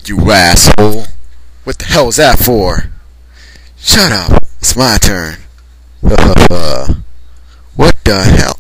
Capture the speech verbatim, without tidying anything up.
You asshole. What the hell was that for? Shut up. It's my turn. What the hell?